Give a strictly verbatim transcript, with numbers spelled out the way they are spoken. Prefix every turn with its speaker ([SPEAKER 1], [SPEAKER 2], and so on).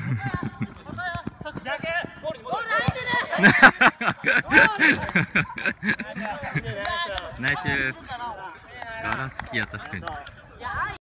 [SPEAKER 1] ナイス。ガラスキや確かに。